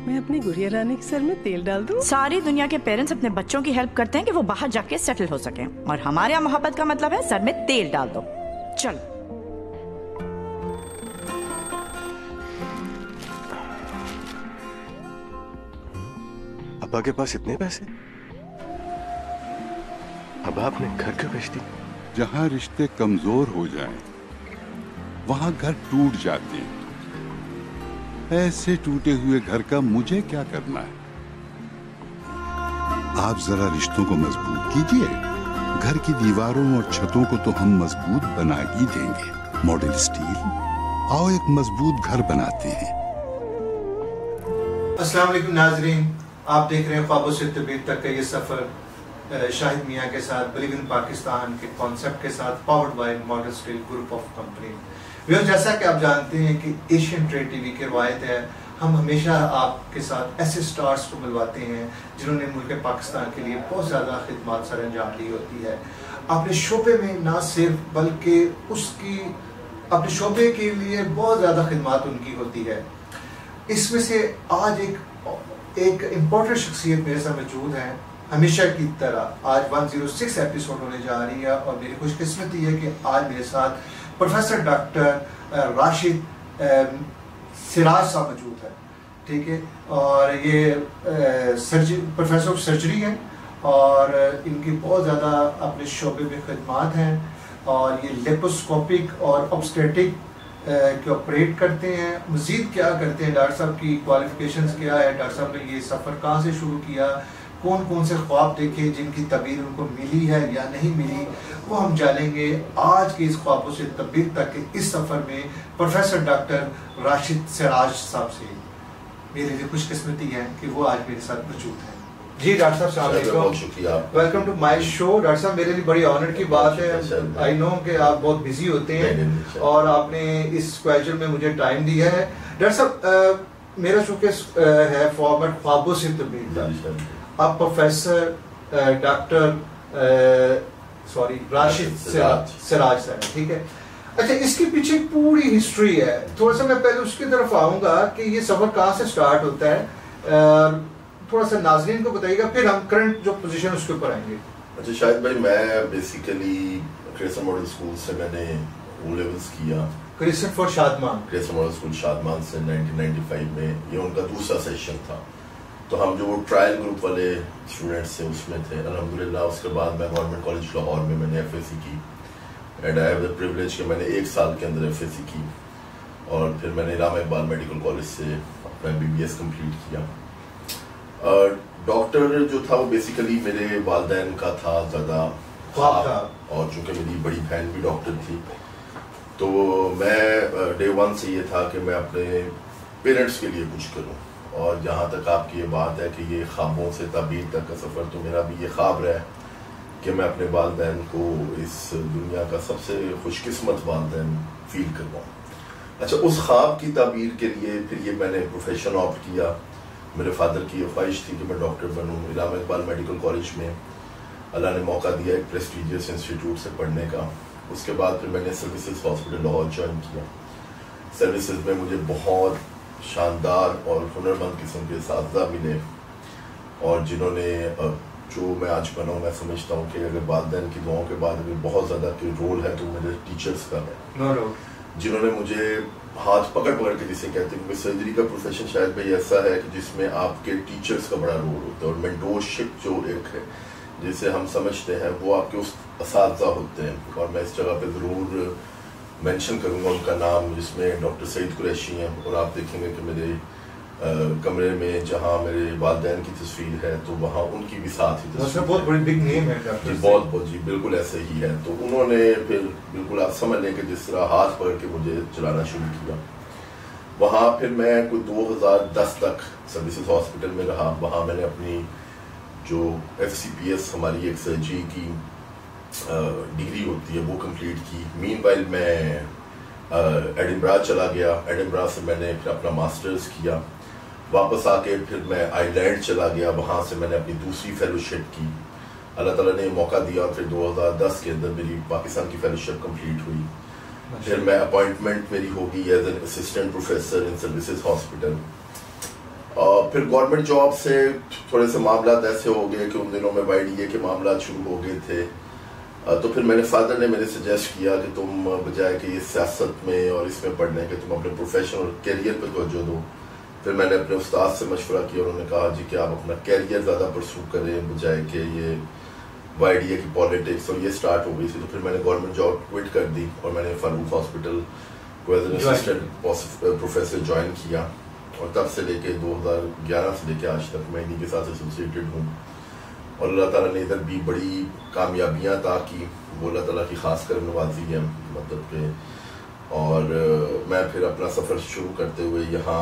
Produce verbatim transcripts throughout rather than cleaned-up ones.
मैं अपनी गुड़िया रानी के सर में तेल डाल दूं? सारी दुनिया के पेरेंट्स अपने बच्चों की हेल्प करते हैं कि वो बाहर जाके सेटल हो सकें, और हमारे यहाँ मोहब्बत का मतलब है सर में तेल डाल दो। चलो। अब्बा के पास इतने पैसे? अब्बा अपने घर क्यों बेचती? जहां रिश्ते कमजोर हो जाएं, वहां घर टूट जाते हैं। ऐसे टूटे हुए घर का मुझे क्या करना है? आप जरा रिश्तों को मजबूत कीजिए। घर की दीवारों और छतों को तो हम मजबूत बना ही देंगे। मॉडल स्टील, आओ एक मजबूत घर बनाते हैं। अस्सलाम वालेकुम नाजरीन, आप देख रहे हैं ख्वाबों से तबीर तक का ये सफर शाहिद मियाँ के साथ बिलीव इन पाकिस्तान के कॉन्सेप्ट के साथ, powered by model steel group of company. जैसा कि आप जानते हैं कि एशियन ट्रेड टीवी की रवायत है, हम हमेशा आपके साथ ऐसे स्टार्स को मिलवाते हैं जिन्होंने मुल्क पाकिस्तान के लिए बहुत ज़्यादा खिदमत सर अंजाम दी होती है। अपने शोबे में ना सिर्फ बल्कि उसकी अपने शोबे के लिए बहुत ज़्यादा खिदमत उनकी होती है। इसमें से आज एक एक इम्पोर्टेंट शख्सियत मेरे साथ मौजूद है। हमेशा की तरह आज एक सौ छह एपिसोड होने जा रही है और मेरी खुशकिस्मती है कि आज मेरे साथ प्रोफेसर डॉक्टर राशिद सिराज साहब मौजूद है। ठीक है, और ये सर्जरी प्रोफेसर ऑफ सर्जरी हैं और इनकी बहुत ज़्यादा अपने शोबे में खिदमत हैं और ये लेप्रोस्कोपिक और ऑब्स्टेटिक के ऑपरेट करते हैं। मज़ीद क्या करते हैं, डॉक्टर साहब की क्वालिफिकेशंस क्या है, डॉक्टर साहब ने ये सफ़र कहाँ से शुरू किया, कौन कौन से ख्वाब देखे जिनकी तबीर उनको मिली है या नहीं मिली, वो हम जानेंगे आज के इस ख्वाबों से तबीर तक के इस सफ़र में प्रोफेसर डॉक्टर राशिद सिराज साहब से। मेरे लिए खुशकिस्मती है कि वो आज मेरे साथ मौजूद हैं। जी डॉक्टर साहब, बहुत शुक्रिया, welcome to my show. Doctor साहब, मेरे लिए बड़ी ऑनर की बात है, आई नो कि आप बहुत बिजी होते हैं और आपने इस स्केड्यूल में मुझे टाइम दिया है। डॉक्टर साहब, मेरा चूंकि है फॉर्मेट ख्वाबों से तबीर, आप professor doctor sorry Rashid Siraj Siraj साहब, ठीक है। अच्छा, इसके पीछे पूरी हिस्ट्री है, थोड़ा सा मैं पहले उसकी तरफ आऊंगा कि ये सफर कहाँ से स्टार्ट होता है, थोड़ा सा नाज़रीन को बताइएगा, फिर हम करंट जो पोजीशन उसके ऊपर आएंगे। अच्छा शाहिद भाई, मैं बेसिकली क्रिस्टन मॉडल स्कूल से मैंने ओ लेवल्स किया। Crescent for Shadman Crescent model school Shadman से नाइनटीन नाइंटी फाइव में, ये उनका दूसरा सेशन था। तो हम जो वो ट्रायल ग्रुप वाले स्टूडेंट्स थे उसमें थे अल्हम्दुलिल्लाह। उसके बाद मैं गवर्नमेंट कॉलेज लाहौर में मैंने एफ ए सी की and I have the privilege कि मैंने एक साल के अंदर एफ ए सी की और फिर मैंने इलामा इकबाल मेडिकल कॉलेज से अपना M B B S complete किया। डॉक्टर जो था वो बेसिकली मेरे वालिदैन का था ज़्यादा ख्वाब, और चूँकि मेरी बड़ी बहन भी डॉक्टर थी तो मैं डे वन से ये था कि मैं अपने पेरेंट्स के लिए कुछ करूँ। और जहाँ तक आपकी ये बात है कि ये ख्वाबों से ताबीर तक का सफ़र, तो मेरा भी ये ख्वाब रहा है कि मैं अपने वालिदैन को इस दुनिया का सबसे खुशकिस्मत वालिदैन फील करवाऊँ। अच्छा, उस ख्वाब की ताबीर के लिए फिर ये मैंने प्रोफेशन ऑप्ट किया। मेरे फादर की ये ख्वाहिश थी कि मैं डॉक्टर बनूँ। इलामा इकबाल मेडिकल कॉलेज में अल्लाह ने मौका दिया एक प्रेस्टीजियस इंस्टीट्यूट से पढ़ने का। उसके बाद फिर मैंने सर्विसेज हॉस्पिटल लाहौर ज्वाइन किया। सर्विसेज में मुझे बहुत शानदार और हुनरमंद किस्म के साथी मिले और जिन्होंने जो मैं आज बना हूँ, मैं समझता हूँ कि अगर वालिदैन की दुआओं के बाद अगर बहुत ज़्यादा कोई रोल है तो मेरे टीचर्स का है, जिन्होंने मुझे हाथ पकड़ पकड़ के, जिसे कहते हैं कि सर्जरी का प्रोफेशन शायद भाई ऐसा है कि जिसमें आपके टीचर्स का बड़ा रोल होता है और मेंटोरशिप जो एक है जिसे हम समझते हैं वो आपके उस असातिज़ा होते हैं। और मैं इस जगह पे ज़रूर मेंशन करूंगा उनका नाम, जिसमें डॉक्टर सईद कुरैशी हैं। और आप देखेंगे कि मेरे आ, कमरे में जहाँ मेरे वालिदैन की तस्वीर है तो वहाँ उनकी भी साथ ही तस्वीर, बहुत बड़ी बिग नेम है जी, बहुत बहुत जी बिल्कुल ऐसे ही है। तो उन्होंने फिर बिल्कुल आप समझ लें कि जिस तरह हाथ पकड़ के मुझे चलाना शुरू किया। वहाँ फिर मैं कोई दो हज़ार दस तक सर्विसेज हॉस्पिटल में रहा। वहाँ मैंने अपनी जो एफ सी पी एस हमारी एक सर्जरी की डिग्री होती है वो कंप्लीट की। मीनवाइल मैं एडिनबरा चला गया। एडिनबरा से मैंने फिर अपना मास्टर्स किया। वापस आके फिर मैं आयरलैंड चला गया, वहाँ से मैंने अपनी दूसरी फेलोशिप की। अल्लाह ताला ने मौका दिया, फिर दो हज़ार दस के अंदर मेरी पाकिस्तान की फेलोशिप कंप्लीट हुई। फिर मैं अपॉइंटमेंट मेरी होगी as an assistant professor in services hospital پھر گورنمنٹ جاب سے تھوڑے سے معاملات ایسے ہو گئے کہ ان دنوں میں وائی ڈی اے کے معاملات شروع ہو گئے تھے. تو پھر میرے فادر نے میرے سجیسٹ کیا کہ تم بجائے کہ یہ سیاست میں اور اس میں پڑھنے کہ تم اپنے پروفیشنل کیریئر پہ توجہ دو. پھر میں نے اپنے استاد سے مشورہ کیا, انہوں نے کہا جی کہ آپ اپنا کیریئر زیادہ پرسو کریں بجائے کہ یہ وائی ڈی اے کی پالیٹکس, اور یہ سٹارٹ ہو گئی تھی. تو پھر میں نے گورنمنٹ جاب کوئٹ کر دی اور میں نے فاروق ہاسپٹل کو as an assistant professor join کیا, اور تب سے لے کے دو ہزار گیارہ سے لے کے آج تک میں انہیں کے ساتھ ایسوسیٹڈ ہوں. اور اللہ تعالیٰ نے ادھر بھی بڑی کامیابیاں عطا کی, وہ اللہ تعالیٰ کی خاص کر نوازی ہے مطلب کہ. اور میں پھر اپنا سفر شروع کرتے ہوئے یہاں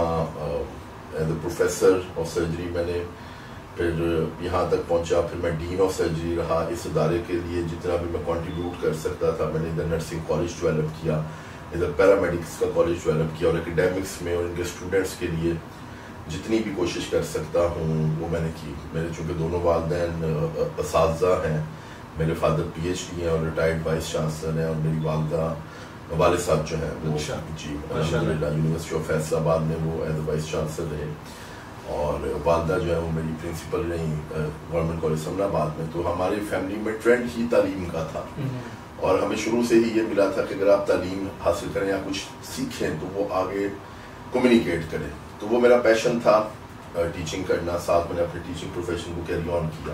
as a professor of surgery میں نے پھر یہاں تک پہنچا. پھر میں ڈین آف سرجری رہا. اس ادارے کے لیے جتنا بھی میں کنٹریبیوٹ کر سکتا تھا میں نے ادھر نرسنگ کالج ڈیولپ کیا, ادھر پیرامیڈکس کا کالج ڈیولپ کیا, اور اکیڈیمکس میں اور ان کے اسٹوڈنٹس کے لیے جتنی بھی کوشش کر سکتا ہوں وہ میں نے کی. میرے چونکہ دونوں والدین اساتذہ ہیں, میرے فادر پی ایچ ڈی ہیں اور ریٹائرڈ وائس چانسلر ہیں, اور میری والدہ والد صاحب جو ہیں وہ جی الحمدللہ یونیورسٹی آف فیصل آباد میں وہ ایز اے وائس چانسلر رہے, اور والدہ جو ہے وہ میری پرنسپل رہی گورنمنٹ کالج سمن آباد میں. تو ہماری فیملی میں ٹرینڈ ہی تعلیم کا تھا, اور ہمیں شروع سے ہی یہ ملا تھا کہ اگر آپ تعلیم حاصل کریں یا کچھ سیکھیں تو وہ آگے کمیونیکیٹ کریں. تو وہ میرا پیشن تھا ٹیچنگ کرنا. ساتھ میں نے اپنے ٹیچنگ پروفیشن کو کیری آن کیا,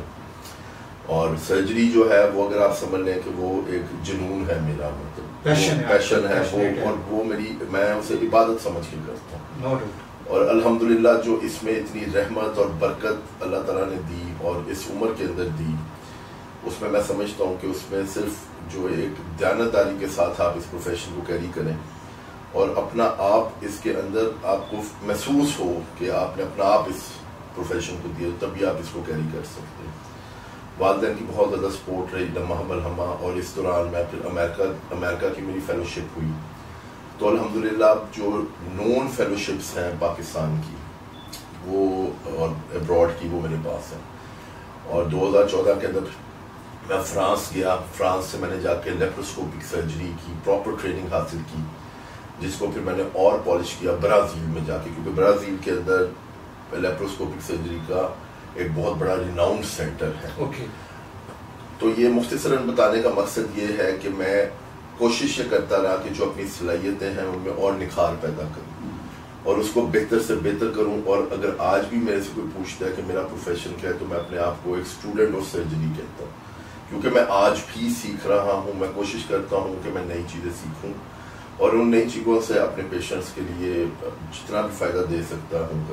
اور سرجری جو ہے وہ اگر آپ سمجھ لیں کہ وہ ایک جنون ہے میرا, مطلب پیشن ہے وہ, اور وہ میری میں اسے عبادت سمجھ کے کرتا ہوں. اور الحمدللہ جو اس میں اتنی رحمت اور برکت اللہ تعالیٰ نے دی اور اس عمر کے اندر دی, اس میں میں سمجھتا ہوں کہ اس میں صرف جو ایک دیانتداری کے ساتھ آپ اس پروفیشن کو کیری کریں اور اپنا آپ اس کے اندر آپ کو محسوس ہو کہ آپ نے اپنا آپ اس پروفیشن کو دیا, تبھی آپ اس کو کیری کر سکتے ہیں. والدین کی بہت زیادہ سپورٹ رہی لمحہ ملحمہ, اور اس دوران میں پھر امریکہ امریکہ کی میری فیلوشپ ہوئی. تو الحمدللہ جو نون فیلوشپس ہیں پاکستان کی وہ اور ابراڈ کی وہ میرے پاس ہیں. اور دو ہزار چودہ کے اندر میں فرانس گیا. فرانس سے میں نے جا کے لیپروسکوپک سرجری کی پراپر ٹریننگ حاصل کی, جس کو پھر میں نے اور پالش کیا برازیل میں جا کے, کیونکہ برازیل کے اندر لیپروسکوپک سرجری کا ایک بہت بڑا ریناؤنڈ سینٹر ہے. okay. تو یہ مختصراً بتانے کا مقصد یہ ہے کہ میں کوشش یہ کرتا رہا کہ جو اپنی صلاحیتیں ہیں ان میں اور نکھار پیدا کروں اور اس کو بہتر سے بہتر کروں. اور اگر آج بھی میرے سے کوئی پوچھتا ہے کہ میرا پروفیشن کیا ہے تو میں اپنے آپ کو ایک اسٹوڈنٹ آف سرجری کہتا ہوں, کیونکہ میں آج بھی سیکھ رہا ہوں. میں کوشش کرتا ہوں کہ میں نئی چیزیں سیکھوں اور ان نئی چیزوں سے اپنے پیشنٹس کے لیے جتنا بھی فائدہ دے سکتا ہوں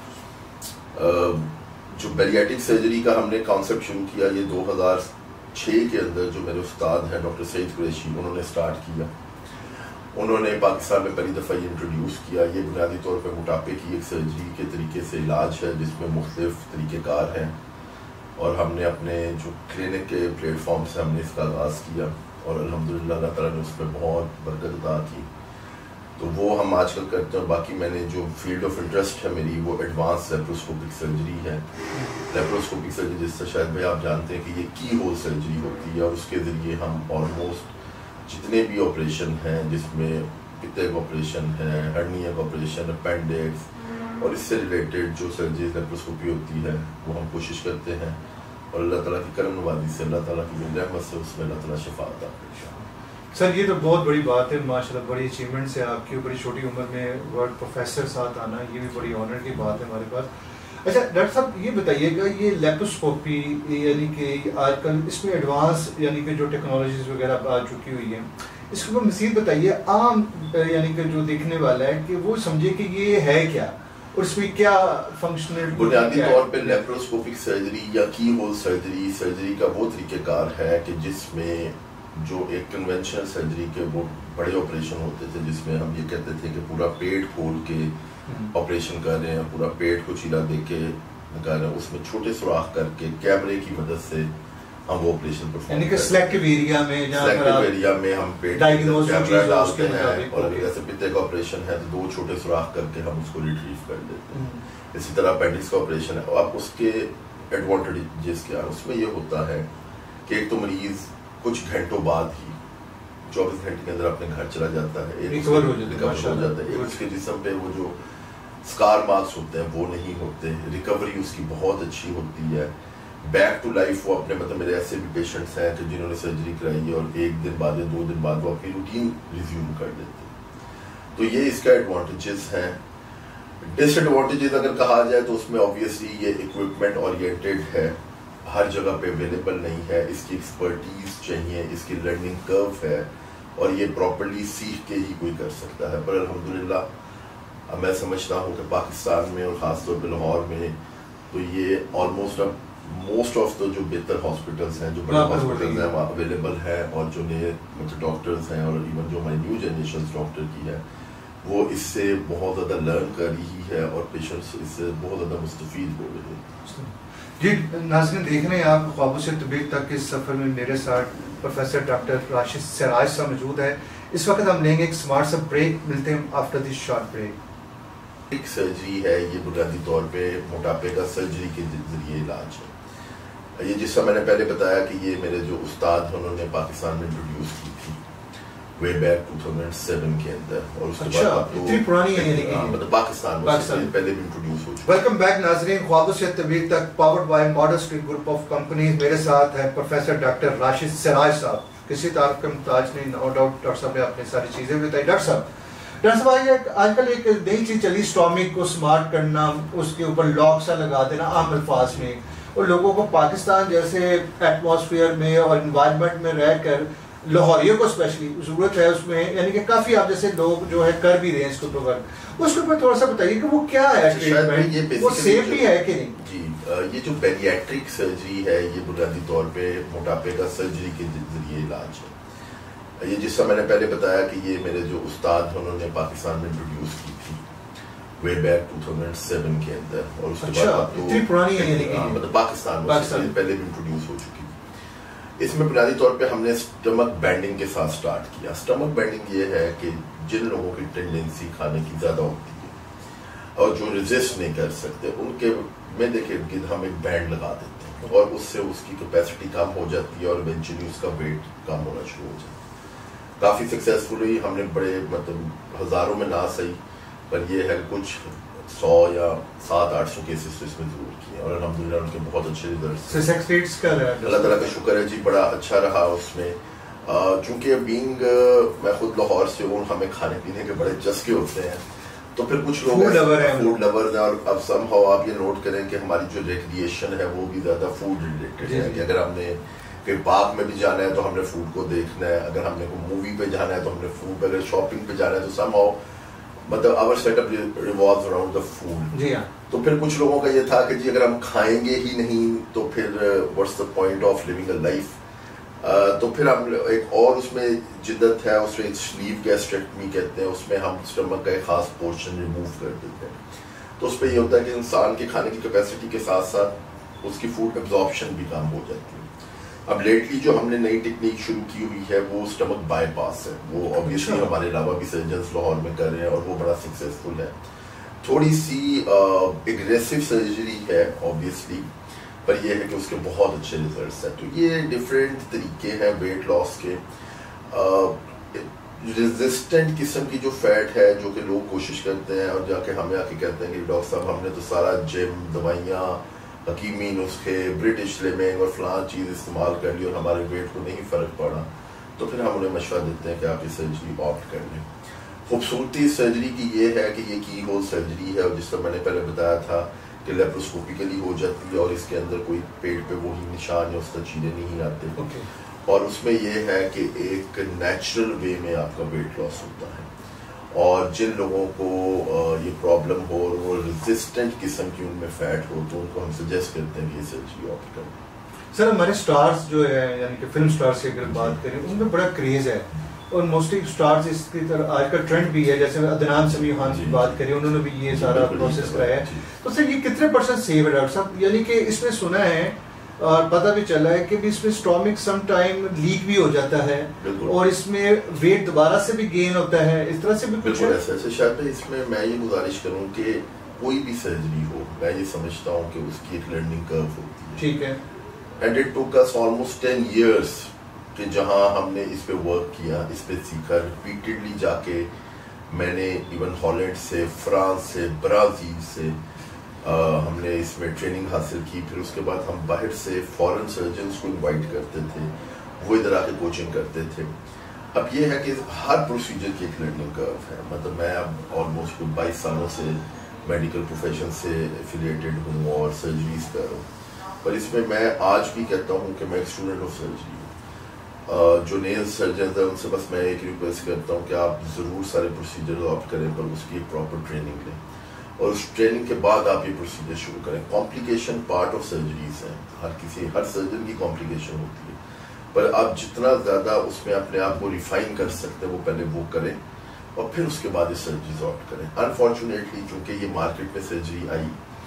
کروں. جو بیریاٹک سرجری کا ہم نے کانسیپٹ شروع کیا یہ دو ہزار چھ کے اندر جو میرے استاد ہیں ڈاکٹر سعید قریشی انہوں نے اسٹارٹ کیا. انہوں نے پاکستان میں پہلی دفعہ یہ انٹروڈیوس کیا. یہ بنیادی طور پہ موٹاپے کی ایک سرجری کے طریقے سے علاج ہے جس میں مختلف طریقہ کار ہیں, اور ہم نے اپنے جو کلینک کے پلیٹ فارم سے ہم نے اس کا آغاز کیا اور الحمدللہ اللہ تعالیٰ نے اس میں بہت برکت عطا کی. تو وہ ہم آج کل کرتے ہیں. باقی میں نے جو فیلڈ آف انٹرسٹ ہے میری وہ ایڈوانس لیپروسکوپک سرجری ہے. لیپروسکوپک سرجری جس سے شاید بھائی آپ جانتے ہیں کہ یہ کی ہول سرجری ہوتی ہے اور اس کے ذریعے ہم آلموسٹ جتنے بھی آپریشن ہیں جس میں پتے کا آپریشن ہے, ہرنیا کا آپریشن, اپینڈکس اور اس سے ریلیٹڈ جو سرجریز لیپروسکوپی ہوتی ہے وہ ہم کوشش کرتے ہیں, اور اللہ تعالیٰ کی کرم نوازی سے اللہ تعالیٰ کی رحمت سے اس میں اللہ تعالیٰ شفا عطا کرے. سر یہ تو بہت بڑی بات ہے ماشاءاللہ, بڑی اچیومنٹس ہے آپ کی, بڑی چھوٹی عمر میں ورڈ پروفیسر ساتھ آنا یہ بھی بڑی آنر کی بات ہے ہمارے پاس. اچھا ڈاکٹر صاحب یہ بتائیے گا یہ لیپروسکوپی یعنی کہ آج کل اس میں ایڈوانس یعنی کہ جو ٹیکنالوجیز وغیرہ آ چکی ہوئی ہیں اس کے اوپر مزید بتائیے عام یعنی کہ جو دیکھنے والا ہے کہ وہ سمجھے کہ یہ ہے کیا اور اس میں کیا فنکشنل. بنیادی طور پہ لیپروسکوپک سرجری یا کی ہول سرجری سرجری کا وہ طریقہ کار ہے کہ جس میں جو ایک کنونشنل سرجری کے وہ بڑے آپریشن ہوتے تھے جس میں ہم یہ کہتے تھے کہ پورا پیٹ کھول کے آپریشن کر رہے ہیں, پورا پیٹ کو چیلا دے کے نکال رہے ہیں, اس میں چھوٹے سوراخ کر کے کیمرے کی مدد سے ہم وہ آپریشن پرفارم یعنی کہ سلیکٹیو ایریا میں سلیکٹیو ایریا میں ہم پیٹ کیمرہ ڈالتے ہیں اور جیسے پتے کا آپریشن ہے تو دو چھوٹے سوراخ کر کے ہم اس کو ریٹریو کر دیتے ہیں. اسی طرح اپینڈکس کا آپریشن ہے. اب اس کے ایڈوانٹیجز کیا ہے, اس میں یہ ہوتا ہے کہ ایک تو مریض کچھ گھنٹوں بعد ہی چوبیس گھنٹے کے اندر اپنے گھر چلا جاتا ہے, ریکور ہو جاتا ہے. ایک اس کے جسم پہ وہ جو اسکار مارکس ہوتے ہیں وہ نہیں ہوتے, ریکوری اس کی بہت اچھی ہوتی ہے, بیک ٹو لائف وہ اپنے مطلب میرے ایسے بھی پیشنٹس ہیں کہ جنہوں نے سرجری کرائی ہے اور ایک دن بعد یا دو دن بعد وہ اپنی روٹین ریزیوم کر دیتے ہیں. تو یہ اس کا ایڈوانٹیجز ہیں. ڈس ایڈوانٹیجز اگر کہا جائے تو اس میں آبویسلی یہ اکوپمنٹ اورینٹیڈ ہے, ہر جگہ پہ اویلیبل نہیں ہے, اس کی ایکسپرٹیز چاہیے, اس کی لرننگ کرو ہے, اور یہ پراپرلی سیکھ کے ہی کوئی کر سکتا ہے. پر الحمدللہ میں سمجھتا ہوں کہ پاکستان میں اور خاص طور پہ لاہور میں تو یہ آلموسٹ اب موسٹ آف دا جو بہتر ہاسپٹلس ہیں, جو بڑے ہاسپٹلس ہیں وہاں اویلیبل ہیں, اور جو نئے مطلب ڈاکٹرز ہیں اور ایون جو ہماری نیو جنریشن ڈاکٹر کی ہے وہ اس سے بہت زیادہ لرن کر رہی ہے اور پیشنٹس اس سے بہت زیادہ مستفید ہو رہے ہیں. جی ناظرین دیکھ رہے ہیں آپ خوابوں سے طبیب تک کے سفر میں میرے ساتھ پروفیسر ڈاکٹر راشد سراج صاحب موجود ہے. اس وقت ہم لیں گے ایک سمارٹ سا بریک, ملتے ہیں آفٹر دی شارٹ بریک. ایک سرجری ہے, یہ بنیادی طور پہ موٹاپے کا سرجری کے ذریعے علاج ہے. یہ جس سے میں نے پہلے بتایا کہ یہ میرے جو استاد ہیں انہوں نے پاکستان میں انٹروڈیوس کی تھی way back two thousand seven کے اندر, اور اس کے بعد اب تو اتنی پرانی ہے یعنی کہ مطلب پاکستان میں پہلے بھی انٹروڈیوس ہو چکا. ویلکم بیک ناظرین, خوابوں سے تعبیر تک powered by model street group of companies. میرے ساتھ ہے پروفیسر ڈاکٹر راشد سراج صاحب. کسی تعارف کا محتاج نہیں, نو ڈاؤٹ ڈاکٹر صاحب نے اپنی ساری چیزیں بھی بتائی. ڈاکٹر صاحب ڈاکٹر صاحب آج کل ایک نئی چیز چلی اسٹامک کو اسمارٹ کرنا, اس کے اوپر لاک سا لگا دینا عام الفاظ میں, اور لوگوں کو پاکستان جیسے ایٹماسفیئر میں اور انوائرمنٹ میں رہ کر لاہوریوں کو اسپیشلی ضرورت ہے اس میں, یعنی کہ کافی آپ جیسے لوگ جو ہے کر بھی رہے ہیں اس کو پروور, اس کے اوپر تھوڑا سا بتائیے کہ وہ کیا ہے ٹریٹمنٹ, وہ سیف بھی ہے کہ نہیں؟ جی یہ جو بیریاٹرک سرجری ہے یہ بنیادی طور پہ موٹاپے کا سرجری کے ذریعے علاج ہے. یہ جس سے میں نے پہلے بتایا کہ یہ میرے جو استاد ہیں انہوں نے پاکستان میں انٹروڈیوس کی تھی way back two thousand seven کے اندر, اور اس کے بعد اب تو اتنی پرانی ہے یعنی کہ مطلب پاکستان میں پہلے بھی انٹروڈیوس ہو چکی. اس میں بنیادی طور پہ ہم نے اسٹمک بینڈنگ کے ساتھ سٹارٹ کیا. اسٹمک بینڈنگ یہ ہے کہ جن لوگوں کی ٹینڈنسی کھانے کی زیادہ ہوتی ہے اور جو ریزسٹ نہیں کر سکتے, ان کے میں دیکھیں گرد ہم ایک بینڈ لگا دیتے ہیں اور اس سے اس کی کیپیسٹی کم ہو جاتی ہے اور ایونچولی اس کا ویٹ کم ہونا شروع ہو جاتا ہے. کافی سکسیزفلی ہم نے بڑے مطلب ہزاروں میں نہ صحیح پر یہ ہے کچھ سو یا سات آٹھ سو کیسز تو اس میں ضرور کیے, اور الحمدللہ ان کے بہت اچھے ریزلٹس. اللہ تعالیٰ کا شکر ہے جی, بڑا اچھا رہا اس میں. چونکہ بینگ میں خود لاہور سے ہوں, ہمیں کھانے پینے کے بڑے چسکے ہوتے ہیں, تو پھر کچھ لوگ فوڈ لورز ہیں, اور اب سم ہاؤ آپ یہ نوٹ کریں کہ ہماری جو ریکریشن ہے وہ بھی زیادہ فوڈ ریلیٹڈ ہے. کہ اگر ہم نے کہ پارک میں بھی جانا ہے تو ہم نے فوڈ کو دیکھنا ہے, اگر ہم نے کوئی مووی پہ جانا ہے تو ہم نے فوڈ, اگر شاپنگ پہ جانا ہے تو سم ہاؤ مطلب our set up revolves around the food. جی ہاں. تو پھر کچھ لوگوں کا یہ تھا کہ جی اگر ہم کھائیں گے ہی نہیں تو پھر what's the point of living a life. تو پھر ہم ایک اور اس میں جدت ہے, اس میں سلیو گیسٹریکٹمی کہتے ہیں, اس میں ہم اسٹمک کا ایک خاص پورشن ریموو کر دیتے ہیں. تو اس پہ یہ ہوتا ہے کہ انسان کے کھانے کی کیپیسٹی کے ساتھ ساتھ اس کی فوڈ ایبزارپشن بھی کم ہو جاتی ہے. اب لیٹلی جو ہم نے نئی ٹیکنیک شروع کی ہوئی ہے وہ اسٹمک بائی پاس ہے, وہ obviously ہمارے علاوہ بھی سرجنس لاہور میں کر رہے ہیں اور وہ بڑا سکسیزفل ہے. تھوڑی سی اگریسو سرجری ہے obviously, پر یہ ہے کہ اس کے بہت اچھے ریزلٹس ہیں. تو یہ ڈفرینٹ طریقے ہیں ویٹ لاس کے. ریزسٹنٹ قسم کی جو فیٹ ہے جو کہ لوگ کوشش کرتے ہیں اور جا کے ہمیں آ کے کہتے ہیں کہ ڈاکٹر صاحب ہم نے تو سارا جم, دوائیاں, حکیمی نسخے, برٹش سلمنگ اور فلاں چیز استعمال کر لی اور ہمارے ویٹ کو نہیں فرق پڑا, تو پھر ہم انہیں مشورہ دیتے ہیں کہ آپ یہ سرجری آپٹ کر لیں. خوبصورتی سرجری کی یہ ہے کہ یہ کی ہول سرجری ہے, اور جس طرح میں نے پہلے بتایا تھا کہ لیپروسکوپیکلی ہو جاتی ہے اور اس کے اندر کوئی پیٹ پہ وہی نشان یا اس کا چیرے نہیں آتے. okay. اور اس میں یہ ہے کہ ایک نیچرل وے میں آپ کا ویٹ لاس ہوتا ہے, اور جن لوگوں کو یہ پرابلم ہو اور وہ ریزسٹنٹ قسم کی ان میں فیٹ ہو تو ان کو ہم سجیسٹ کرتے ہیں کہ یہ سرجری آپٹ کریں. سر ہمارے سٹارز جو ہے یعنی کہ فلم سٹارز کی اگر بات کریں ان میں بڑا کریز ہے, اور موسٹلی سٹارز اس کی طرح آج کا ٹرینڈ بھی ہے, جیسے عدنان سمیع خان کی بات کریں انہوں نے بھی یہ سارا پروسیس کرایا ہے. تو سر یہ کتنے پرسنٹ سیو ہے ڈاکٹر صاحب, یعنی کہ اس میں سنا ہے اور پتہ بھی چلا ہے کہ اس میں اسٹامک سم ٹائم لیک بھی ہو جاتا ہے اور اس میں ویٹ دوبارہ سے بھی گین ہوتا ہے, اس طرح سے بھی کچھ ہے؟ ایسا ایسا شاید اس میں میں یہ گزارش کروں کہ کوئی بھی سرجری ہو, میں یہ سمجھتا ہوں کہ اس کی ایک لرننگ کرو ہوتی ہے. ٹھیک ہے. And it took us almost ten years کہ جہاں ہم نے اس پہ ورک کیا, اس پہ سیکھا, ریپیٹڈلی جا کے میں نے ایون ہالینڈ سے، فرانس سے، برازیل سے ہم نے اس میں ٹریننگ حاصل کی. پھر اس کے بعد ہم باہر سے فورن سرجنس کو انوائٹ کرتے تھے، وہ ادھر آ کے کوچنگ کرتے تھے. اب یہ ہے کہ ہر پروسیجر کی ایک لرننگ کرو ہے. مطلب میں اب آلموسٹ بائیس سالوں سے میڈیکل پروفیشن سے ایفیلیٹڈ ہوں اور سرجریز کر رہا ہوں، پر اس میں میں آج بھی کہتا ہوں کہ میں ایک اسٹوڈنٹ آف سرجری ہوں. جو نئے سرجنز ہیں ان سے بس میں ایک ریکویسٹ کرتا ہوں کہ آپ ضرور سارے پروسیجر اڈاپٹ کریں، پر اس کی ایک پراپر ٹریننگ لیں اور اس ٹریننگ کے بعد آپ یہ پروسیجر شروع کریں. کمپلیکیشن پارٹ آف سرجریز ہیں، ہر کسی ہر سرجن کی کمپلیکیشن ہوتی ہے، پر آپ جتنا زیادہ اس میں اپنے آپ کو ریفائن کر سکتے ہیں وہ پہلے وہ کریں اور پھر اس کے بعد یہ سرجریز آپٹ کریں. انفارچونیٹلی چونکہ یہ مارکیٹ میں سرجری آئی،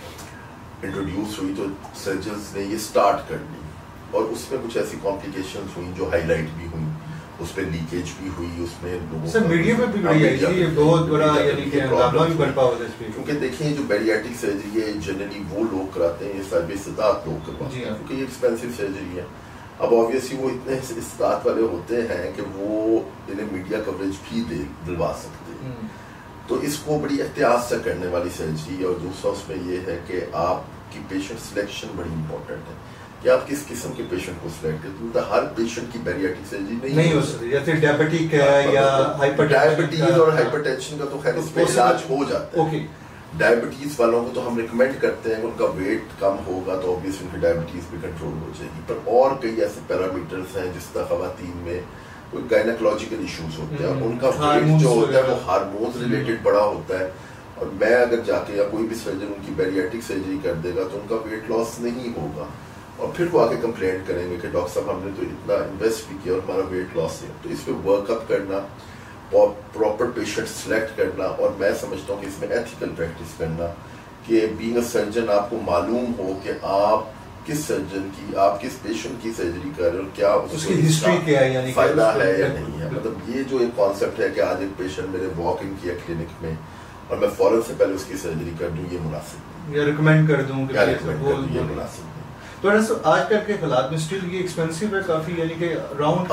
انٹروڈیوس ہوئی، تو سرجنز نے یہ سٹارٹ کر لی اور اس میں کچھ ایسی کمپلیکیشنز ہوئیں جو ہائی لائٹ بھی ہوئیں، اس پہ لیکیج بھی ہوئی، اس میں لوگوں سر میڈیا پہ بھی بڑی ہے جی، بہت بڑا یعنی کہ ہنگامہ بھی برپا ہوتا ہے اس پہ. کیونکہ دیکھیں جو بیریاٹرک سرجری ہے جنرلی وہ لوگ کراتے ہیں، یہ صاحب استطاعت لوگ کرواتے ہیں کیونکہ یہ ایکسپینسو سرجری ہے. اب آبویسلی وہ اتنے استطاعت والے ہوتے ہیں کہ وہ انہیں میڈیا کوریج بھی دلوا سکتے ہیں، تو اس کو بڑی احتیاط سے کرنے والی سرجری ہے. اور دوسرا اس میں یہ ہے کہ آپ کی پیشنٹ سلیکشن بڑی امپورٹنٹ ہے کہ آپ کس قسم کے پیشنٹ کو سلیکٹ کرتے ہیں. ہر پیشنٹ کی بیریاٹرک سرجری نہیں ہو سکتی، جیسے ڈائبٹک ہے یا ڈائبٹیز اور ہائپر ٹینشن کا تو خیر اس میں علاج ہو جاتا ہے. ڈائبٹیز والوں کو تو ہم ریکمینڈ کرتے ہیں کہ ان کا ویٹ کم ہوگا تو آبویس ان کی ڈائبٹیز بھی کنٹرول ہو جائے گی. پر اور کئی ایسے پیرامیٹرز ہیں جس طرح خواتین میں کوئی گائنیکولوجیکل ایشوز ہوتے ہیں، ان کا ویٹ جو ہوتا ہے وہ ہارمونز ریلیٹڈ بڑا ہوتا ہے، اور میں اگر جا کے یا کوئی بھی سرجن ان کی بیریاٹرک سرجری کر دے گا تو ان کا ویٹ لاس نہیں ہوگا، اور پھر وہ آگے کمپلینٹ کریں گے کہ ڈاکٹر صاحب ہم نے تو اتنا انویسٹ بھی کیا اور ہمارا ویٹ لاس ہے. تو اس پہ ورک اپ کرنا اور پراپر پیشنٹ سلیکٹ کرنا، اور میں سمجھتا ہوں کہ اس میں ایتھیکل پریکٹس کرنا کہ بینگ اے سرجن آپ کو معلوم ہو کہ آپ کس سرجن کی، آپ کس پیشنٹ کی سرجری کر رہے ہیں اور کیا اس کی ہسٹری کیا ہے، یعنی فائدہ ہے یا نہیں ہے. مطلب یہ جو ایک کانسیپٹ ہے کہ آج ایک پیشنٹ میرے واک ان کیا کلینک میں اور میں فوراً سے پہلے اس کی سرجری کر دوں، یہ مناسب نہیں، یا ریکمینڈ کر دوں یا ریکمینڈ کر دوں، یہ مناسب نہیں. تو آج کل کے حالات میں اسٹل یہ ایکسپینسو ہے کافی، یعنی کہ راؤنڈ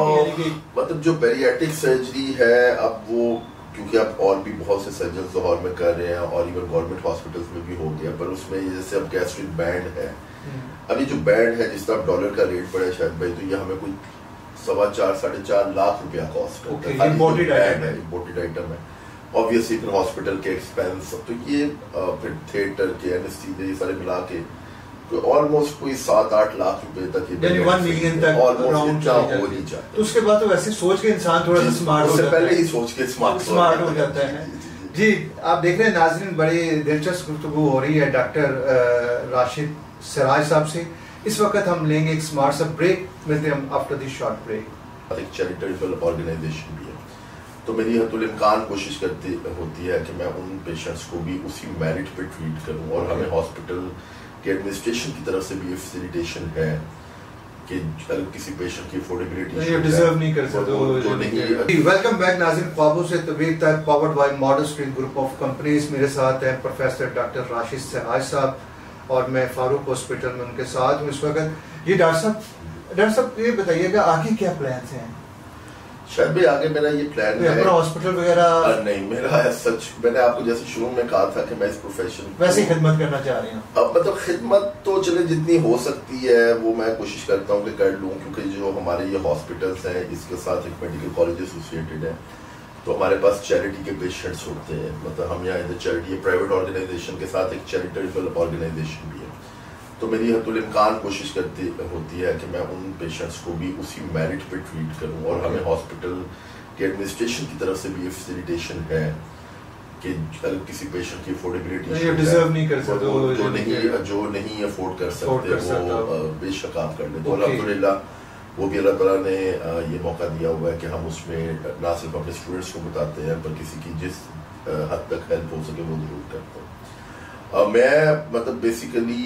مطلب جو بیریاٹرک سرجری ہے اب وہ کیونکہ اب اور بھی بہت سے سرجنز لاہور میں کر رہے ہیں اور ایون گورنمنٹ ہاسپٹلس میں بھی ہو گیا، پر اس میں جیسے اب گیسٹرک بینڈ ہے، اب یہ جو بینڈ ہے جس طرح ڈالر کا ریٹ بڑا ہے شاید بھائی، تو یہ ہمیں کوئی سوا چار ساڑھے چار لاکھ روپیہ کاسٹ کرتا ہے، امپورٹڈ آئٹم ہے. آبویسلی پھر ہاسپٹل کے ایکسپینس، تو یہ پھر تھیٹر کے اینستھیزیا یہ سارے ملا کے آلموسٹ کوئی سات آٹھ لاکھ روپے تک یعنی ون ملین تک آلموسٹ ہو نہیں جائے. تو اس کے بعد تو ویسے سوچ کے انسان تھوڑا سا اسمارٹ ہو جاتا ہے، پہلے ہی سوچ کے اسمارٹ ہو جاتا ہے. جی آپ دیکھ رہے ہیں ناظرین، بڑی دلچسپ گفتگو ہو رہی ہے ڈاکٹر راشد سراج صاحب سے. اس وقت ہم لیں گے ایک اسمارٹ سا بریک، ملتے ہیں ہم آفٹر دی شارٹ بریک. ایک چیریٹیبل آرگنائزیشن بھی ہے، تو میری حد الامکان کوشش کرتی ہوتی ہے کہ میں ان پیشنٹس کو بھی اسی میرٹ پہ ٹریٹ کروں، اور ہمیں ہاسپٹل کہ ایڈمنسٹریشن کی طرف سے بھی یہ فیسیلیٹیشن ہے کہ اگر کسی پیشنٹ کی افورڈیبلٹی ڈیزرو نہیں کر سکتے. ویلکم بیک ناظرین، خوابوں سے طبیعت تک powered by model street group of companies. میرے ساتھ ہیں پروفیسر ڈاکٹر راشد سراج صاحب اور میں فاروق ہاسپٹل میں ان کے ساتھ ہوں اس وقت. یہ ڈاکٹر صاحب ڈاکٹر صاحب یہ بتائیے گا آگے کیا پلانس ہیں؟ شاید بھی آگے میرا یہ پلان ہے ہاسپٹل وغیرہ نہیں، میرا سچ میں نے آپ کو جیسے شروع میں کہا تھا کہ میں اس پروفیشن ویسے ہی خدمت کرنا چاہ رہی ہوں. اب مطلب خدمت تو چلے جتنی ہو سکتی ہے وہ میں کوشش کرتا ہوں کہ کر لوں، کیونکہ جو ہمارے یہ ہاسپٹلس ہیں اس کے ساتھ ایک میڈیکل کالج ایسوسیٹڈ ہے، تو ہمارے پاس چیریٹی کے پیشنٹس ہوتے ہیں. مطلب ہم یہاں ادھر چیریٹی پرائیویٹ آرگنائزیشن کے ساتھ ایک چیریٹیبل آرگنائزیشن بھی ہے، تو میری حد الامکان کوشش کرتی ہوتی ہے کہ میں ان پیشنٹس کو بھی اسی میرٹ پہ ٹریٹ کروں، اور ہمیں ہاسپٹل کہ ایڈمنسٹریشن کی طرف سے بھی یہ فیسیلیٹیشن ہے کہ اگر کسی پیشنٹ کی افورڈیبلٹی ڈیزرو نہیں کر سکتے، جو نہیں جو نہیں افورڈ کر سکتے وہ بے شک آپ کر لیں. تو الحمدللہ وہ بھی اللہ تعالیٰ نے یہ موقع دیا ہوا ہے کہ ہم اس میں نہ صرف اپنے اسٹوڈنٹس کو بتاتے ہیں پر کسی کی جس حد تک ہیلپ ہو سکے وہ ضرور کرتے ہیں. میں مطلب بیسیکلی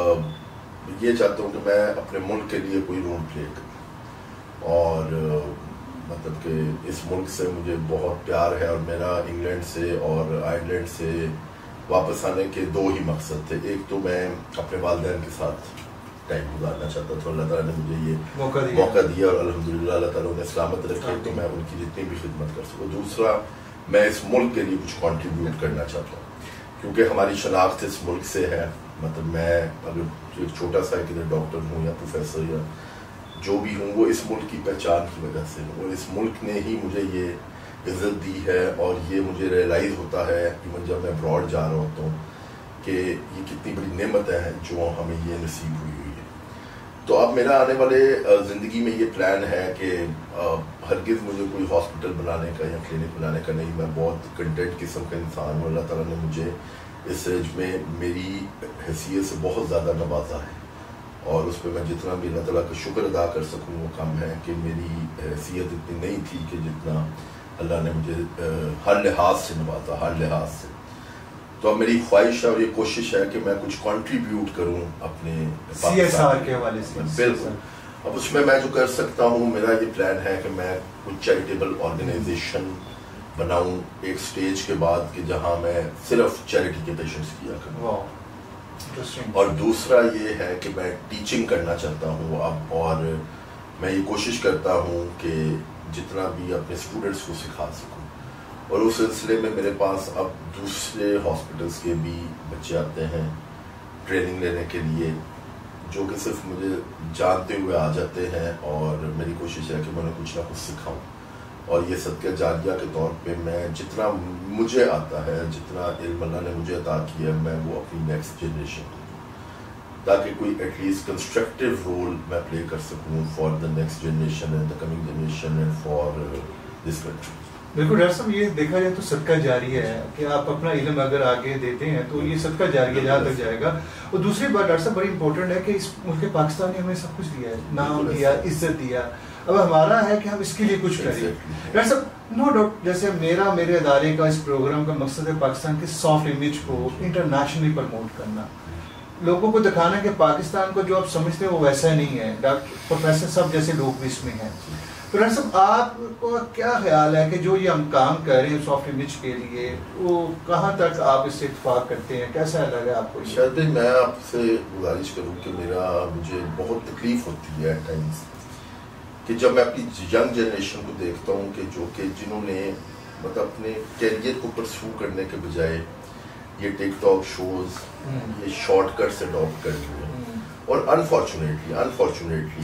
یہ چاہتا ہوں کہ میں اپنے ملک کے لیے کوئی رول پلے کروں، اور مطلب کہ اس ملک سے مجھے بہت پیار ہے، اور میرا انگلینڈ سے اور آئرلینڈ سے واپس آنے کے دو ہی مقصد تھے. ایک تو میں اپنے والدین کے ساتھ ٹائم گزارنا چاہتا تھا، اللہ تعالیٰ نے مجھے یہ موقع دیا اور الحمدللہ اللہ تعالیٰ نے سلامت رکھے تو میں ان کی جتنی بھی خدمت کر سکوں. دوسرا میں اس ملک کے لیے کچھ کنٹریبیوٹ کرنا چاہتا ہوں، کیونکہ ہماری شناخت اس ملک سے ہے. مطلب میں اگر ایک چھوٹا سا کدھر ڈاکٹر ہوں یا پروفیسر یا جو بھی ہوں، وہ اس ملک کی پہچان کی وجہ سے ہوں، اور اس ملک نے ہی مجھے یہ عزت دی ہے، اور یہ مجھے ریئلائز ہوتا ہے کہ جب میں ابراڈ جا رہا ہوتا ہوں کہ یہ کتنی بڑی نعمت ہے جو ہمیں یہ نصیب ہوئی ہوئی ہے. تو اب میرا آنے والے زندگی میں یہ پلان ہے کہ ہرگز مجھے کوئی ہاسپٹل بنانے کا یا کلینک بنانے کا نہیں. میں بہت کنٹینٹ قسم کا انسان ہوں. اللہ تعالیٰ نے مجھے اس رج میں میری حیثیت سے بہت زیادہ نوازا ہے، اور اس پہ میں جتنا بھی اللہ تعالیٰ کا شکر ادا کر سکوں وہ کم ہے کہ میری حیثیت اتنی نہیں تھی کہ جتنا اللہ نے مجھے ہر لحاظ سے نوازا، ہر لحاظ سے. تو اب میری خواہش ہے اور یہ کوشش ہے کہ میں کچھ کنٹریبیوٹ کروں اپنے سی ایس آر کے حوالے سے. بالکل. اب اس میں میں جو کر سکتا ہوں، میرا یہ پلان ہے کہ میں کچھ چیریٹیبل آرگنائزیشن بناؤں ایک سٹیج کے بعد کہ جہاں میں صرف چیریٹی کے پیشنٹس کیا کروں. اور دوسرا یہ ہے کہ میں ٹیچنگ کرنا چاہتا ہوں اب، اور میں یہ کوشش کرتا ہوں کہ جتنا بھی اپنے اسٹوڈنٹس کو سکھا سکوں. اور اس سلسلے میں میرے پاس اب دوسرے ہاسپٹلس کے بھی بچے آتے ہیں ٹریننگ لینے کے لیے، جو کہ صرف مجھے جانتے ہوئے آ جاتے ہیں، اور میری کوشش ہے کہ میں انہیں کچھ نہ کچھ سکھاؤں. اور یہ صدقہ جاریہ کے طور پہ میں جتنا مجھے آتا ہے، جتنا علم اللہ نے مجھے عطا کیا ہے، میں وہ اپنی نیکسٹ جنریشن کو دوں، تاکہ کوئی ایٹ لیسٹ کنسٹرکٹیو رول میں پلے کر سکوں for the next generation and the coming generation and for this country. بالکل ڈاکٹر صاحب، یہ دیکھا جائے تو صدقہ جاریہ ہے کہ آپ اپنا علم اگر آگے دیتے ہیں تو یہ صدقہ جاریہ جہاں تک جائے گا. اور دوسری بات ڈاکٹر صاحب بڑی امپورٹنٹ ہے کہ اس ملک پاکستان نے ہمیں سب کچھ دیا ہے، نام دیا، عزت دیا. اب ہمارا ہے کہ ہم اس کے لیے کچھ کریں. ڈاکٹر صاحب نو ڈاؤٹ، جیسے میرا میرے ادارے کا اس پروگرام کا مقصد ہے پاکستان کے سافٹ امیج کو انٹرنیشنلی پروموٹ کرنا، لوگوں کو دکھانا کہ پاکستان کو جو آپ سمجھتے ہیں وہ ویسا نہیں ہے. ڈاکٹر پروفیسر صاحب جیسے لوگ بھی اس میں ہیں. تو ڈاکٹر صاحب آپ کو کیا خیال ہے کہ جو یہ ہم کام کر رہے ہیں سافٹ امیج کے لیے، وہ کہاں تک آپ اس سے اتفاق کرتے ہیں؟ کیسا لگا آپ کو؟ شاید میں آپ سے گزارش کروں کہ میرا مجھے بہت تکلیف ہوتی ہے ایٹ ٹائمز کہ جب میں اپنی ینگ جنریشن کو دیکھتا ہوں کہ جو کہ جنہوں نے مطلب اپنے کیریئر کو پرسو کرنے کے بجائے یہ ٹک ٹاک شوز، یہ شارٹ کٹس اڈاپٹ کر لیے. اور انفارچونیٹلی انفارچونیٹلی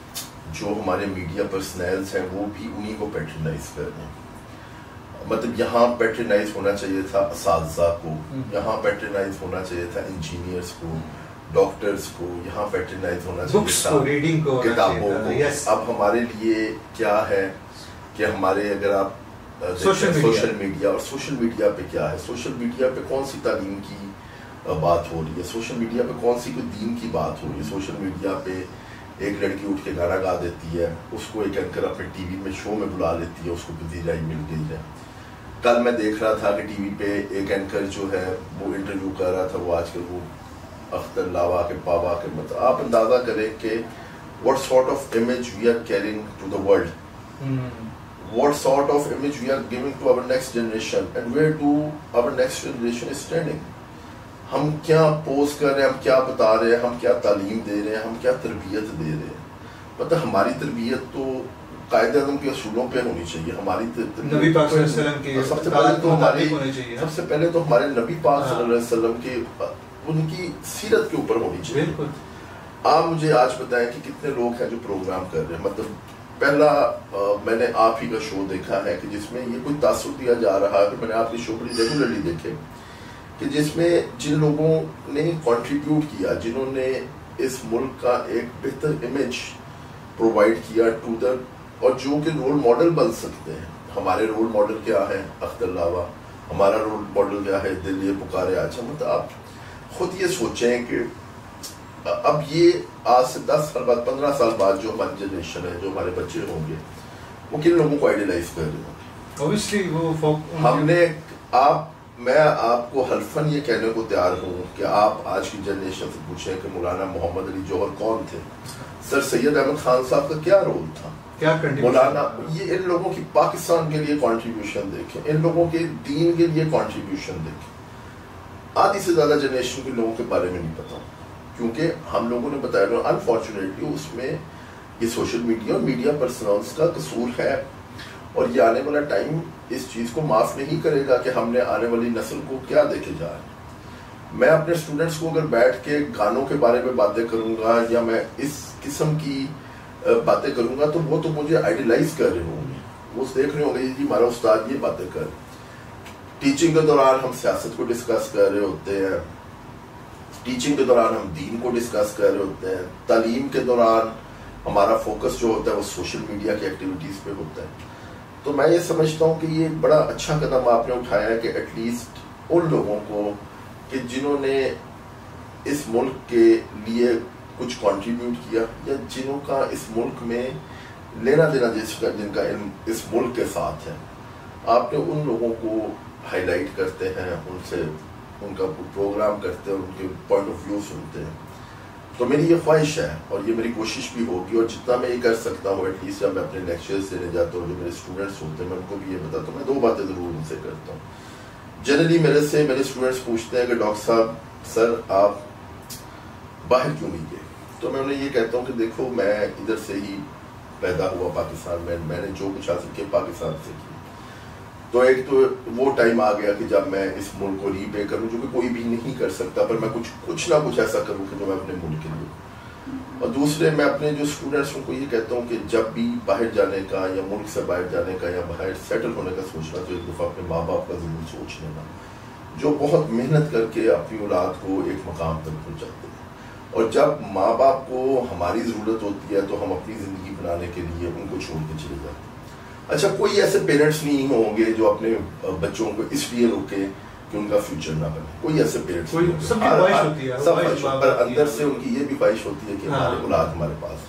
جو ہمارے میڈیا پرسنلز ہیں وہ بھی انہی کو پیٹرنائز کر رہے ہیں. مطلب یہاں پیٹرنائز ہونا چاہیے تھا اساتذہ کو، یہاں پیٹرنائز ہونا چاہیے تھا انجینئرس کو، ڈاکٹرز کو، یہاں پیٹرنائز ہونا چاہیے تھا کتابوں کو. اب ہمارے لیے کیا ہے کہ ہمارے اگر آپ سوشل میڈیا، اور سوشل میڈیا پہ کیا ہے، سوشل میڈیا پہ کون سی تعلیم کی بات ہو رہی ہے، سوشل میڈیا پہ کون سی کوئی دین کی بات ہو رہی ہے. سوشل میڈیا پہ ایک لڑکی اٹھ کے گانا گا دیتی ہے، اس کو ایک اینکر اپنے ٹی وی میں شو میں بلا لیتی ہے، اس کو پذیرائی مل گئی ہے. کل میں دیکھ رہا تھا کہ ٹی وی پہ ایک اینکر جو ہے وہ انٹرویو کر رہا تھا، وہ آج کل وہ اختر لاوا کے پاوا کے، مطلب آپ اندازہ کریں کہ what sort of image we are carrying to the world, what sort of image we are giving to our next generation, and where do our next generation is standing. ہم کیا پوز کر رہے ہیں، ہم کیا بتا رہے ہیں، ہم کیا تعلیم دے رہے ہیں، ہم کیا تربیت دے رہے ہیں. مطلب ہماری تربیت تو قائد اعظم کے اصولوں پہ ہونی چاہیے. ہماری نبی پاک صلی اللہ علیہ وسلم کی سب سے پہلے تو ہماری سب سے پہلے تو ہمارے نبی پاک صلی اللہ علیہ وسلم کی ان کی سیرت کے اوپر ہونی چاہیے. بالکل. آپ مجھے آج بتائیں کہ کتنے لوگ ہیں جو پروگرام کر رہے ہیں. مطلب پہلا میں نے آپ ہی کا شو دیکھا ہے کہ جس میں یہ کوئی تاثر دیا جا رہا ہے کہ میں نے آپ کے شو بڑی ریگولرلی دیکھے کہ جس میں جن لوگوں نے کنٹریبیوٹ کیا، جنہوں نے اس ملک کا ایک بہتر امیج پرووائڈ کیا ٹو دا، اور جو کہ رول ماڈل بن سکتے ہیں. ہمارے رول ماڈل کیا ہے؟ اختر لاوا. ہمارا رول ماڈل کیا ہے؟ دل یہ پکارے آج. مطلب آپ خود یہ سوچیں کہ اب یہ آج سے دس سال بعد، پندرہ سال بعد جو ہماری جنریشن ہے، جو ہمارے بچے ہوں گے، وہ کن لوگوں کو آئیڈیلائز کر رہے ہوں گے. اوبیسلی وہ ہم نے آپ میں آپ کو حلفاً یہ کہنے کو تیار ہوں کہ آپ آج کی جنریشن سے پوچھیں کہ مولانا محمد علی جوہر کون تھے، سر سید احمد خان صاحب کا کیا رول تھا، کیا مولانا، یہ ان لوگوں کی پاکستان کے لیے کنٹریبیوشن دیکھیں، ان لوگوں کے دین کے لیے کنٹریبیوشن دیکھیں. آدھی سے زیادہ جنریشن کے لوگوں کے بارے میں نہیں پتا، کیونکہ ہم لوگوں نے بتایا انفارچونیٹلی اس میں یہ سوشل میڈیا اور میڈیا پرسنلز کا قصور ہے. اور یہ آنے والا ٹائم اس چیز کو معاف نہیں کرے گا کہ ہم نے آنے والی نسل کو کیا دیکھے جا رہے ہیں. میں اپنے اسٹوڈنٹس کو اگر بیٹھ کے گانوں کے بارے میں باتیں کروں گا یا میں اس قسم کی باتیں کروں گا تو وہ تو مجھے آئیڈیلائز کر رہے ہوں گے, وہ دیکھ رہے ہوں گے جی ہمارا استاد یہ باتیں کر رہے. ٹیچنگ کے دوران ہم سیاست کو ڈسکس کر رہے ہوتے ہیں, ٹیچنگ کے دوران ہم دین کو ڈسکس کر رہے ہوتے ہیں, تعلیم کے دوران ہمارا فوکس جو ہوتا ہے وہ سوشل میڈیا کی ایکٹیویٹیز پہ ہوتا ہے. تو میں یہ سمجھتا ہوں کہ یہ ایک بڑا اچھا قدم آپ نے اٹھایا ہے کہ ایٹ لیسٹ ان لوگوں کو کہ جنہوں نے اس ملک کے لیے کچھ کنٹریبیوٹ کیا یا جنہوں کا اس ملک میں لینا دینا جس کا جن کا علم اس ملک کے ساتھ ہے, آپ نے ان لوگوں کو ہائی لائٹ کرتے ہیں, ان سے ان کا پروگرام کرتے ہیں, ان کے پوائنٹ آف ویو سنتے ہیں. تو میری یہ خواہش ہے اور یہ میری کوشش بھی ہوگی, اور جتنا میں یہ کر سکتا ہوں ایٹ لیسٹ جب میں اپنے لیکچرز دینے جاتا ہوں جو میرے اسٹوڈنٹس ہوتے ہیں میں ان کو بھی یہ بتاتا ہوں. میں دو باتیں ضرور ان سے کرتا ہوں. جنرلی میرے سے میرے اسٹوڈنٹس پوچھتے ہیں کہ ڈاکٹر صاحب سر آپ باہر کیوں نہیں گئے؟ تو میں انہیں یہ کہتا ہوں کہ دیکھو میں ادھر سے ہی پیدا ہوا پاکستان میں, میں نے جو کچھ حاصل کیا پاکستان سے کیا. تو ایک تو وہ ٹائم آ گیا کہ جب میں اس ملک کو ری پے کروں جو کہ کوئی بھی نہیں کر سکتا, پر میں کچھ کچھ نہ کچھ ایسا کروں کہ جو میں اپنے ملک کے لیے. اور دوسرے میں اپنے جو اسٹوڈنٹس کو یہ کہتا ہوں کہ جب بھی باہر جانے کا یا ملک سے باہر جانے کا یا باہر سیٹل ہونے کا سوچنا تو ایک دفعہ اپنے ماں باپ کا ضرور سوچ لینا, جو بہت محنت کر کے اپنی اولاد کو ایک مقام تک پہنچاتے ہیں. اور جب ماں باپ کو ہماری ضرورت ہوتی ہے تو ہم اپنی زندگی بنانے کے لیے ان کو چھوڑ کے چلے جاتے ہیں. اچھا کوئی ایسے پیرنٹس نہیں ہوں گے جو اپنے بچوں کو اس لیے روکے کہ ان کا فیوچر نہ بنے, کوئی ایسے پیرنٹس سب کی خواہش ہوتی ہے, سب پر اندر سے ان کی یہ بھی خواہش ہوتی ہے کہ ہمارے اولاد ہمارے پاس.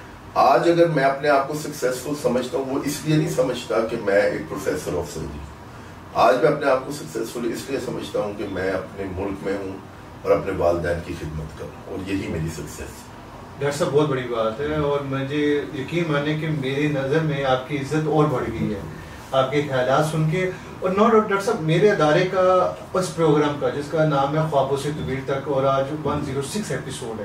آج اگر میں اپنے آپ کو سکسیسفل سمجھتا ہوں وہ اس لیے نہیں سمجھتا کہ میں ایک پروفیسر آف سرجری, آج میں اپنے آپ کو سکسیسفل اس لیے سمجھتا ہوں کہ میں اپنے ملک میں ہوں اور اپنے والدین کی خدمت کروں, اور یہی میری سکسیس. ڈاکٹر صاحب بہت بڑی بات ہے, اور مجھے یقین مانے کہ میری نظر میں آپ کی عزت اور بڑھ گئی ہے آپ کے خیالات سن کے. اور نو ڈاکٹر صاحب میرے ادارے کا اس پروگرام کا جس کا نام ہے خوابوں سے تعبیر تک, اور آج ون زیرو سکس ایپیسوڈ ہے,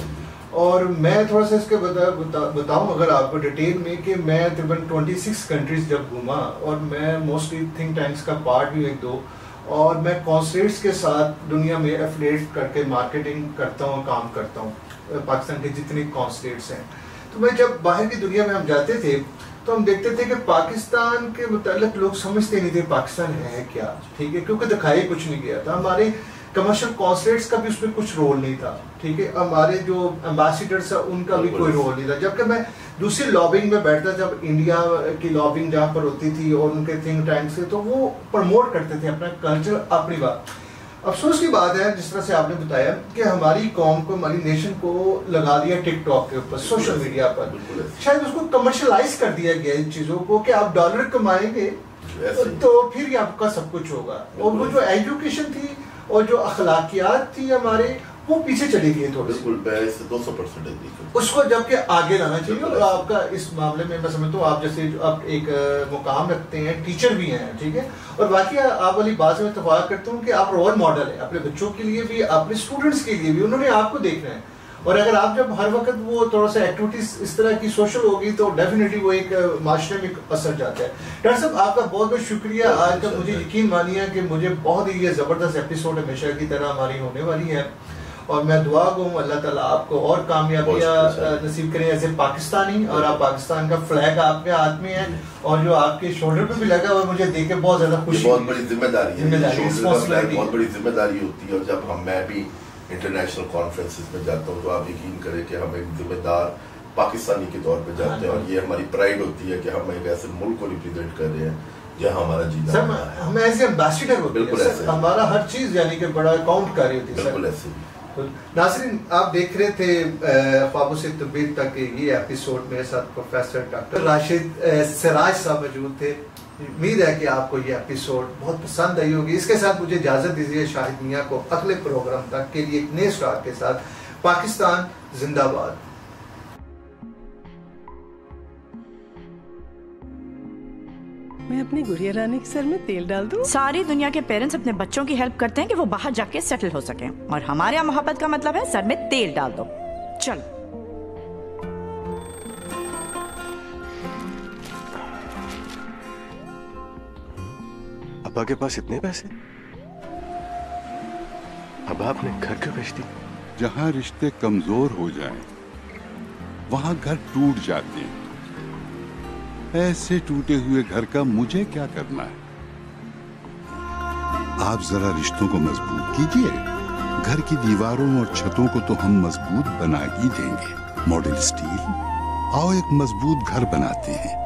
اور میں تھوڑا سا اس کے بتاؤں اگر آپ کو ڈیٹیل میں کہ میں تقریباً ٹوئنٹی سکس کنٹریز جب گھوما, اور میں موسٹلی تھنک ٹینکس کا پارٹ بھی ایک دو, اور میں کانسلیٹس کے ساتھ دنیا میں ایفلیٹ کر کے مارکیٹنگ کرتا ہوں, کام کرتا ہوں پاکستان کے جتنے کانسلیٹس ہیں. تو میں جب باہر کی دنیا میں ہم جاتے تھے تو ہم دیکھتے تھے کہ پاکستان کے متعلق لوگ سمجھتے نہیں تھے پاکستان ہے کیا, ٹھیک ہے, کیونکہ دکھائی کچھ نہیں گیا تھا. ہمارے کمرشل کانسلیٹس کا بھی اس میں کچھ رول نہیں تھا, ٹھیک ہے, ہمارے جو امبیسیڈرس ہیں ان کا بھی کوئی رول نہیں تھا. جبکہ میں دوسری لابنگ میں بیٹھتا جب انڈیا کی لابنگ جہاں پر ہوتی تھی اور ان کے تھنک ٹینکس سے, تو وہ پروموٹ کرتے تھے اپنا کلچر, اپنی بات. افسوس کی بات ہے جس طرح سے آپ نے بتایا کہ ہماری قوم کو, ہماری نیشن کو لگا دیا ٹک ٹاک کے اوپر, سوشل میڈیا پر, شاید اس کو کمرشلائز کر دیا گیا ان چیزوں کو کہ آپ ڈالر کمائیں گے تو پھر یہ آپ کا سب کچھ ہوگا. اور وہ جو ایجوکیشن تھی اور جو اخلاقیات تھی ہمارے وہ پیچھے چلی گئی تھوڑی سی, دو سو پرسینٹ اس کو جب کہ آگے لانا چاہیے. اور آپ کا اس معاملے میں میں سمجھتا ہوں آپ جیسے آپ ایک مقام رکھتے ہیں, ٹیچر بھی ہیں, ٹھیک ہے, اور باقی آپ والی بات سے میں اتفاق کرتا ہوں کہ آپ رول ماڈل ہیں اپنے بچوں کے لیے بھی, اپنے اسٹوڈنٹس کے لیے بھی. انہوں نے آپ کو دیکھنا ہے, اور اگر آپ جب ہر وقت وہ تھوڑا سا ایکٹیویٹیز اس طرح کی سوشل ہوگی تو ڈیفینیٹلی وہ ایک معاشرے میں اثر جاتا ہے. ڈاکٹر صاحب آپ کا بہت بہت شکریہ. آج کا مجھے یقین مانیے کہ مجھے بہت ہی یہ زبردست ایپیسوڈ ہمیشہ کی طرح ہماری ہونے والی ہے, اور میں دعا گوں اللہ تعالیٰ آپ کو اور کامیابیاں نصیب کرے ایز اے پاکستانی, اور آپ پاکستان کا فلیگ آپ کے ہاتھ میں ہے اور جو آپ کے شولڈر پہ بھی لگا اور مجھے دیکھ کے بہت زیادہ خوشی, بہت بڑی ذمہ داری ہے, بہت بڑی ذمہ داری ہوتی ہے. اور جب ہم میں بھی انٹرنیشنل کانفرنسز میں جاتا ہوں تو آپ یقین کریں کہ ہم ایک ذمہ دار پاکستانی کے طور پہ جاتے ہیں, اور یہ ہماری پرائڈ ہوتی ہے کہ ہم ایک ایسے ملک کو ریپرزینٹ کر رہے ہیں جہاں ہمارا جینا ہے. ہم ایسے امبیسیڈر ہوتے ہیں, ہمارا ہر چیز یعنی کہ بڑا کاؤنٹ کر رہی ہوتی ہے. بالکل ایسے. ناظرین آپ دیکھ رہے تھے خوابوں سے تعبیر تک یہ ایپیسوڈ, میرے ساتھ پروفیسر ڈاکٹر راشد سراج صاحب موجود تھے. امید ہے کہ آپ کو یہ ایپیسوڈ بہت پسند آئی ہوگی. اس کے ساتھ مجھے اجازت دیجیے شاہد میاں کو اگلے پروگرام تک کے لیے ایک نئے اسٹار کے ساتھ. پاکستان زندہ باد. میں اپنی گڑیا رانی کے سر میں تیل ڈال دوں. ساری دنیا کے پیرنٹس اپنے بچوں کی ہیلپ کرتے ہیں کہ وہ باہر جا کے سیٹل ہو سکیں, اور ہمارے یہاں محبت کا مطلب ہے سر میں تیل ڈال دو. چلو अब्बा के पास इतने पैसे? अब्बा आपने घर क्यों बेच दी? जहां रिश्ते कमजोर हो जाएं, वहां घर टूट जाते हैं। ऐसे टूटे हुए घर का मुझे क्या करना है? आप जरा रिश्तों को मजबूत कीजिए। घर की दीवारों और छतों को तो हम मजबूत बना ही देंगे। मॉडल स्टील, आओ एक मजबूत घर बनाते हैं।